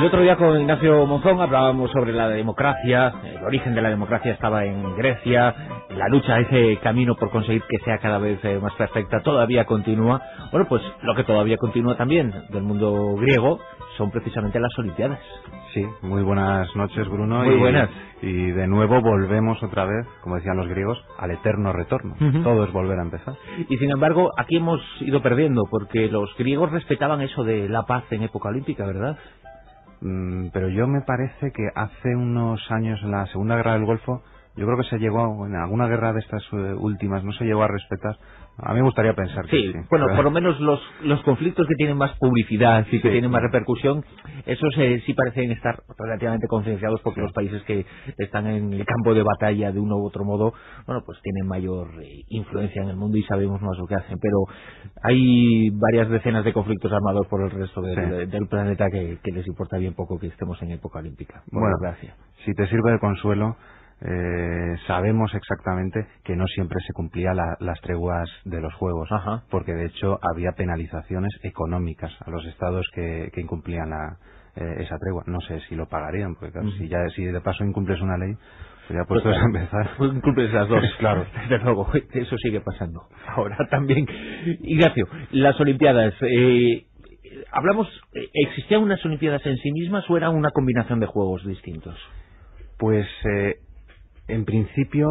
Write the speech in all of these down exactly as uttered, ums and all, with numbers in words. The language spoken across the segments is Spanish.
El otro día con Ignacio Monzón hablábamos sobre la democracia, el origen de la democracia estaba en Grecia, la lucha, ese camino por conseguir que sea cada vez más perfecta todavía continúa. Bueno, pues lo que todavía continúa también del mundo griego son precisamente las Olimpiadas. Sí, muy buenas noches, Bruno. Muy y, buenas. Y de nuevo volvemos otra vez, como decían los griegos, al eterno retorno. Uh-huh. Todo es volver a empezar. Y sin embargo, aquí hemos ido perdiendo, porque los griegos respetaban eso de la paz en época olímpica, ¿verdad? Mm, pero yo me parece que hace unos años, en la Segunda Guerra del Golfo, yo creo que se llegó, en alguna guerra de estas uh, últimas, no se llegó a respetar. A mí me gustaría pensar que sí. sí. Bueno, por lo menos los, los conflictos que tienen más publicidad y que sí, tienen más repercusión, esos eh, sí parecen estar relativamente concienciados porque sí. Los países que están en el campo de batalla de uno u otro modo, bueno, pues tienen mayor eh, influencia en el mundo y sabemos más lo que hacen. Pero hay varias decenas de conflictos armados por el resto del, sí. de, del planeta que, que les importa bien poco que estemos en época olímpica, por bueno, desgracia. Si te sirve de consuelo, Eh, sabemos exactamente que no siempre se cumplía la, las treguas de los Juegos. Ajá. Porque de hecho había penalizaciones económicas a los estados que, que incumplían la, eh, esa tregua. No sé si lo pagarían, porque claro, uh-huh. si ya si de paso incumples una ley, pues ya puestos pues, a empezar. Pues incumples las dos, claro. Desde luego, eso sigue pasando. Ahora también, Ignacio, las Olimpiadas. Eh, hablamos, ¿existían unas Olimpiadas en sí mismas o eran una combinación de juegos distintos? Pues eh, en principio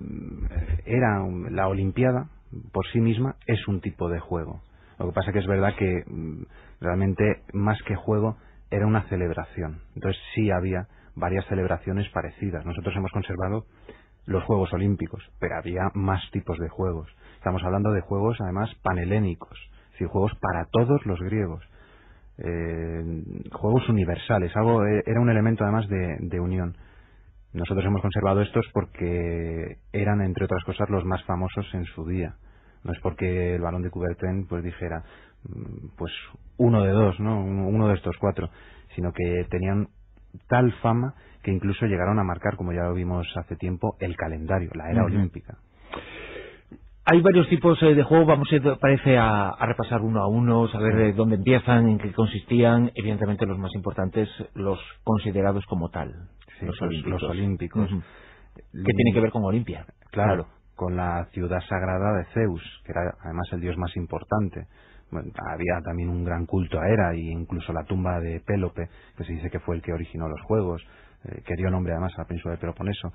era la Olimpiada por sí misma es un tipo de juego. Lo que pasa que es verdad que realmente más que juego era una celebración. Entonces sí había varias celebraciones parecidas. Nosotros hemos conservado los Juegos Olímpicos, pero había más tipos de juegos. Estamos hablando de juegos además panhelénicos, es decir, juegos para todos los griegos. Eh, juegos universales, algo era un elemento además de, de unión. Nosotros hemos conservado estos porque eran, entre otras cosas, los más famosos en su día. No es porque el Balón de Coubertin pues dijera, pues uno de dos, ¿no? Uno de estos cuatro, sino que tenían tal fama que incluso llegaron a marcar, como ya lo vimos hace tiempo, el calendario, la era uh-huh. olímpica. Hay varios tipos de juego, vamos a, parece a, a repasar uno a uno, saber de dónde empiezan, en qué consistían, evidentemente los más importantes, los considerados como tal. Sí, los, los olímpicos, los olímpicos. Uh-huh. ¿Qué tiene que ver con Olimpia? Claro, claro, con la ciudad sagrada de Zeus, que era además el dios más importante. Bueno, había también un gran culto a Hera, e incluso la tumba de Pélope, que se dice que fue el que originó los Juegos, eh, que dio nombre además a la península de Peloponeso.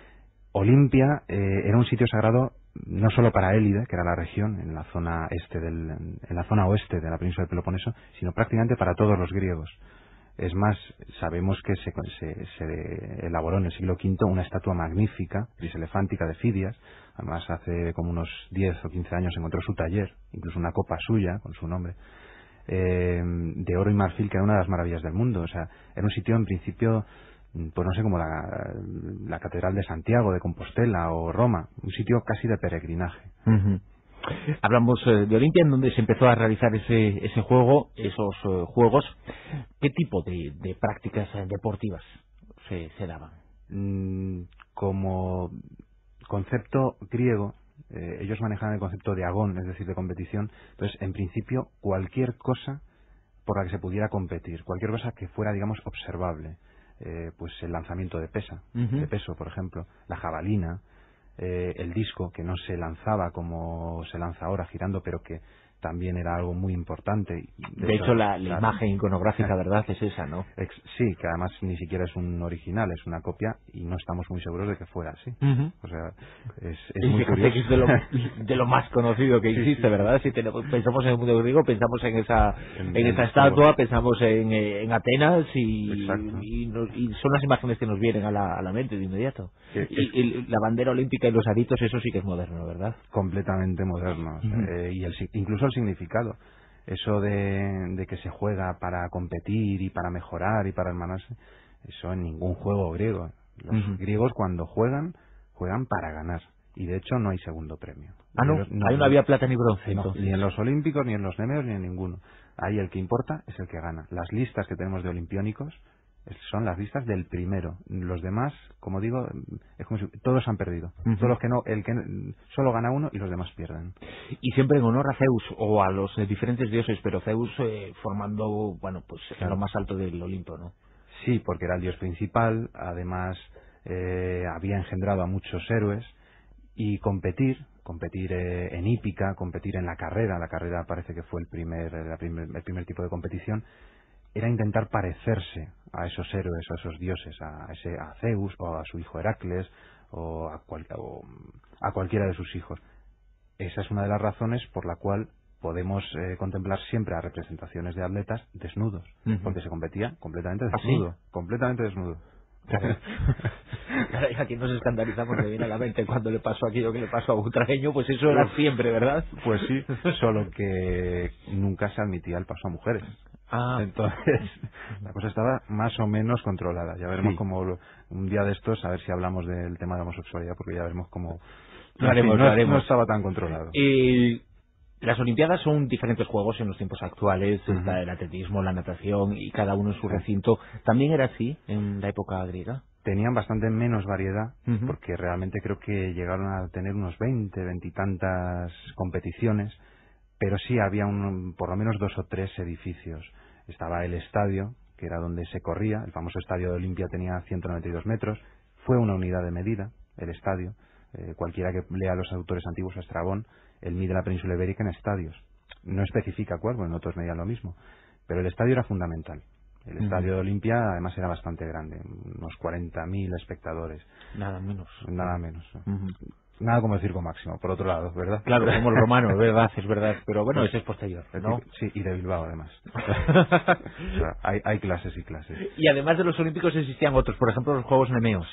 Olimpia eh, era un sitio sagrado no solo para Élide, que era la región en la zona este del, en la zona oeste de la península de Peloponeso, sino prácticamente para todos los griegos. Es más, sabemos que se, se, se elaboró en el siglo quinto una estatua magnífica, griselefántica de Fidias. Además, hace como unos diez o quince años encontró su taller, incluso una copa suya con su nombre, eh, de oro y marfil, que era una de las maravillas del mundo. O sea, era un sitio en principio, pues no sé, como la, la Catedral de Santiago, de Compostela o Roma, un sitio casi de peregrinaje. Uh-huh. Hablamos eh, de Olimpia, en donde se empezó a realizar ese ese juego, esos eh, juegos. ¿Qué tipo de, de prácticas eh, deportivas se, se daban? Mm, como concepto griego, eh, ellos manejaban el concepto de agón, es decir, de competición. Entonces, en principio, cualquier cosa por la que se pudiera competir, cualquier cosa que fuera, digamos, observable. Eh, pues el lanzamiento de pesa, uh-huh. de peso, por ejemplo, la jabalina, Eh, el disco, que no se lanzaba como se lanza ahora girando, pero que también era algo muy importante. De, de hecho, hecho la, la imagen iconográfica, ¿verdad?, es esa, ¿no? Ex, sí, que además ni siquiera es un original, es una copia y no estamos muy seguros de que fuera así. Uh-huh. O sea, es, es y muy curioso. Que es de lo, de lo más conocido que existe, sí, sí. ¿verdad? Si tenemos, pensamos en el mundo griego, pensamos en esa en, en esa estatua, juego. Pensamos en, en Atenas y, y, nos, y son las imágenes que nos vienen a la, a la mente de inmediato. Sí, y, y la bandera olímpica y los aritos, eso sí que es moderno, ¿verdad? Completamente moderno. Uh-huh. eh, y el, incluso el significado. Eso de, de que se juega para competir y para mejorar y para hermanarse, eso en ningún juego griego. Los uh-huh. griegos cuando juegan, juegan para ganar. Y de hecho no hay segundo premio. Ah, no, no ahí no había plata ni bronce. No, ni en los olímpicos, ni en los nemeos, ni en ninguno. Ahí el que importa es el que gana. Las listas que tenemos de olimpiónicos son las listas del primero. Los demás, como digo, es como si todos han perdido. Uh-huh. Todos los que no, el que solo gana uno y los demás pierden. Y siempre en honor a Zeus o a los eh, diferentes dioses, pero Zeus eh, formando, bueno, pues claro. en lo más alto del Olimpo, ¿no? Sí, porque era el dios principal, además eh, había engendrado a muchos héroes, y competir, competir eh, en hípica, competir en la carrera, la carrera parece que fue el primer, la primer, el primer tipo de competición, era intentar parecerse a esos héroes, a esos dioses, a, ese, a Zeus o a su hijo Heracles o a, cual, o a cualquiera de sus hijos. Esa es una de las razones por la cual podemos eh, contemplar siempre a representaciones de atletas desnudos, uh-huh. porque se competía completamente desnudo, ¿Ah, sí? completamente desnudo. Claro, y aquí nos escandalizamos, me viene a la mente cuando le pasó aquello que le pasó a Butragueño, pues eso era siempre, ¿verdad? Pues sí, solo que nunca se admitía el paso a mujeres. Ah. Entonces, la cosa estaba más o menos controlada. Ya veremos sí. cómo un día de estos, a ver si hablamos del tema de la homosexualidad, porque ya veremos cómo lo haremos, sí, no, lo haremos. no estaba tan controlado. Y las Olimpiadas son diferentes juegos en los tiempos actuales, uh-huh. está el atletismo, la natación y cada uno en su recinto. ¿También era así en la época griega? Tenían bastante menos variedad, uh-huh. porque realmente creo que llegaron a tener unos veinte, veintitantas competiciones, pero sí había un, por lo menos dos o tres edificios. Estaba el estadio, que era donde se corría, el famoso estadio de Olimpia tenía ciento noventa y dos metros, fue una unidad de medida, el estadio. Eh, cualquiera que lea los autores antiguos a Estrabón, él mide la península ibérica en estadios. No especifica cuál, bueno, otros medían lo mismo, pero el estadio era fundamental. El estadio uh-huh. de Olimpia además era bastante grande, unos cuarenta mil espectadores. Nada menos. Nada menos. Uh-huh. Nada como el circo máximo, por otro lado, ¿verdad? Claro, como el romano, es verdad, es verdad. Pero bueno, ese es posterior, ¿no? Sí, y de Bilbao, además. O sea, hay, hay clases y clases. Y además de los olímpicos existían otros, por ejemplo, los Juegos Nemeos.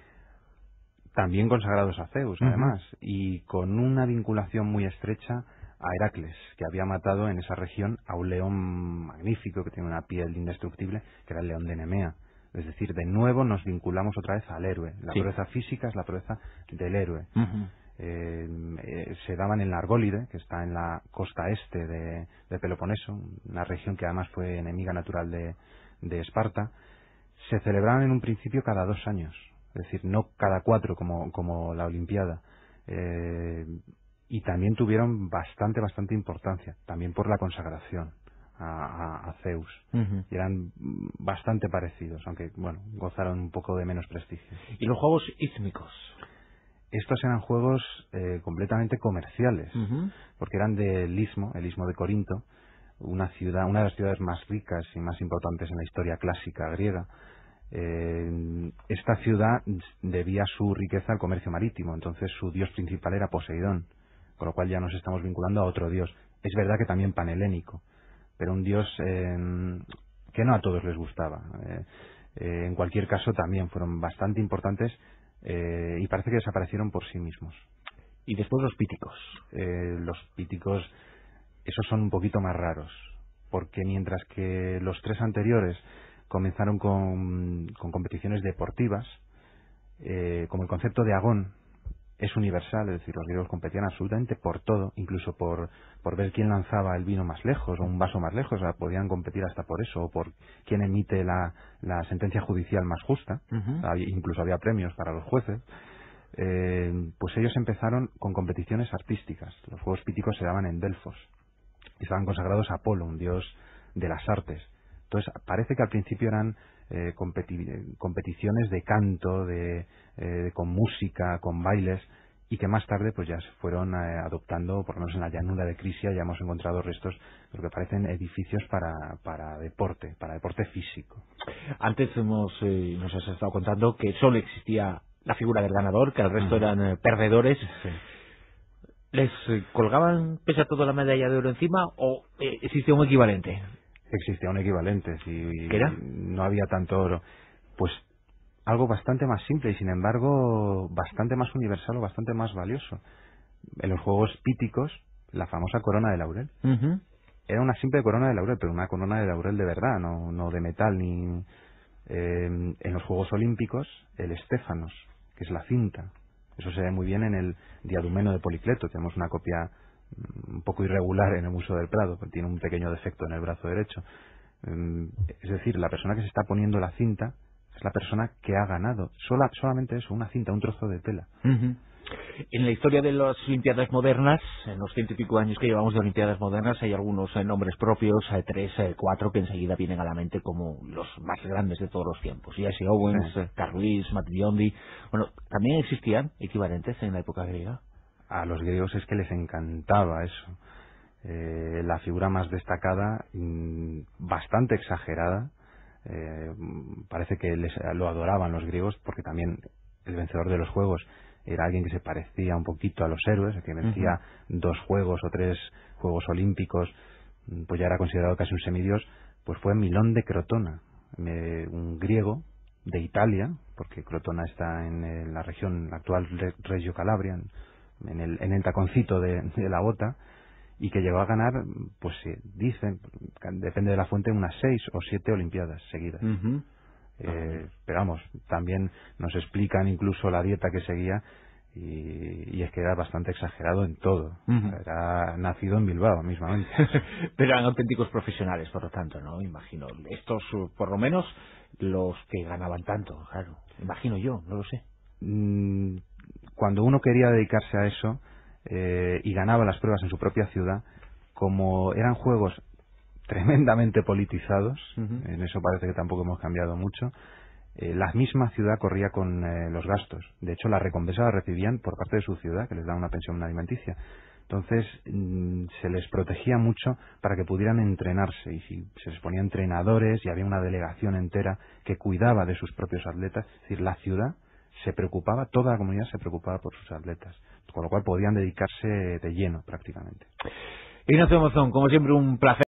También consagrados a Zeus, uh-huh. además, y con una vinculación muy estrecha a Heracles, que había matado en esa región a un león magnífico, que tiene una piel indestructible, que era el león de Nemea. Es decir, de nuevo nos vinculamos otra vez al héroe. La sí. proeza física es la proeza del héroe. Uh-huh. eh, eh, se daban en la Argólide, que está en la costa este de, de Peloponeso, una región que además fue enemiga natural de, de Esparta. Se celebraban en un principio cada dos años, es decir, no cada cuatro como, como la Olimpiada. Eh, y también tuvieron bastante, bastante importancia, también por la consagración a, a, a Zeus. Uh-huh. Y eran bastante parecidos, aunque, bueno, gozaron un poco de menos prestigio. ¿Y los Juegos Ístmicos? Estos eran juegos eh, completamente comerciales, uh-huh. porque eran del Istmo, el Istmo de Corinto, una ciudad, una de las ciudades más ricas y más importantes en la historia clásica griega. Eh, esta ciudad debía su riqueza al comercio marítimo, entonces su dios principal era Poseidón, con lo cual ya nos estamos vinculando a otro dios. Es verdad que también panhelénico, pero un dios eh, que no a todos les gustaba. Eh, eh, en cualquier caso también fueron bastante importantes eh, y parece que desaparecieron por sí mismos. ¿Y después los píticos? Eh, los píticos, esos son un poquito más raros, porque mientras que los tres anteriores comenzaron con, con competiciones deportivas, eh, como el concepto de agón es universal, es decir, los griegos competían absolutamente por todo, incluso por, por ver quién lanzaba el vino más lejos o un vaso más lejos, o sea, podían competir hasta por eso, o por quién emite la, la sentencia judicial más justa. Uh-huh. Había, incluso había premios para los jueces. Eh, pues ellos empezaron con competiciones artísticas. Los Juegos Píticos se daban en Delfos y estaban consagrados a Apolo, un dios de las artes. Entonces, parece que al principio eran eh, competi- competiciones de canto, de, eh, con música, con bailes, y que más tarde pues ya se fueron eh, adoptando, por lo menos en la llanura de Crisia ya hemos encontrado restos de lo que parecen edificios para, para deporte, para deporte físico. Antes hemos, eh, nos has estado contando que solo existía la figura del ganador, que el resto uh-huh. eran eh, perdedores. Sí. ¿Les eh, colgaban pese a todo la medalla de oro encima o eh, existe un equivalente? Existía un equivalente, si ¿Qué era? No había tanto oro. Pues algo bastante más simple y sin embargo bastante más universal o bastante más valioso. En los Juegos Píticos, la famosa corona de laurel. Uh-huh. Era una simple corona de laurel, pero una corona de laurel de verdad, no, no de metal ni... Eh, en los Juegos Olímpicos, el estéfanos, que es la cinta. Eso se ve muy bien en el diadumeno de Policleto. Tenemos una copia un poco irregular en el Museo del Prado, tiene un pequeño defecto en el brazo derecho. Es decir, la persona que se está poniendo la cinta es la persona que ha ganado. Sola, solamente eso, una cinta, un trozo de tela. Uh-huh. En la historia de las Olimpiadas modernas, en los ciento y pico años que llevamos de Olimpiadas modernas, hay algunos eh, nombres propios, eh, tres, eh, cuatro, que enseguida vienen a la mente como los más grandes de todos los tiempos. Jesse Owens, Sí. eh, Carl Lewis, Matt Biondi. Bueno, ¿también existían equivalentes en la época griega? A los griegos es que les encantaba eso. Eh, la figura más destacada, mmm, bastante exagerada, eh, parece que les, lo adoraban los griegos, porque también el vencedor de los juegos era alguien que se parecía un poquito a los héroes, que vencía uh-huh. dos juegos o tres juegos olímpicos, pues ya era considerado casi un semidios. Pues fue Milón de Crotona, eh, un griego de Italia, porque Crotona está en, en la región actual Reggio Calabria, en el, en el taconcito de, de la bota, y que llegó a ganar, pues se dicen, depende de la fuente, unas seis o siete olimpiadas seguidas. Uh-huh. eh, pero vamos, también nos explican incluso la dieta que seguía, y, y es que era bastante exagerado en todo. Uh-huh. Era nacido en Bilbao mismamente. Pero eran auténticos profesionales, por lo tanto, ¿no? Imagino. Estos, por lo menos, los que ganaban tanto, claro. Imagino yo, no lo sé. Mm, cuando uno quería dedicarse a eso, Eh, y ganaba las pruebas en su propia ciudad, como eran juegos tremendamente politizados, uh-huh. en eso parece que tampoco hemos cambiado mucho, eh, la misma ciudad corría con eh, los gastos. De hecho, la recompensa la recibían por parte de su ciudad, que les da una pensión alimenticia. Entonces, mmm, se les protegía mucho para que pudieran entrenarse, y si se les ponía entrenadores y había una delegación entera que cuidaba de sus propios atletas. Es decir, la ciudad se preocupaba, toda la comunidad se preocupaba por sus atletas, con lo cual podían dedicarse de lleno prácticamente. Ignacio Monzón, como siempre, un placer.